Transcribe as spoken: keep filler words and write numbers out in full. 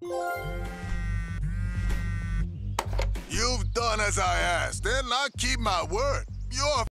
You've done as I asked, and I keep my word. You're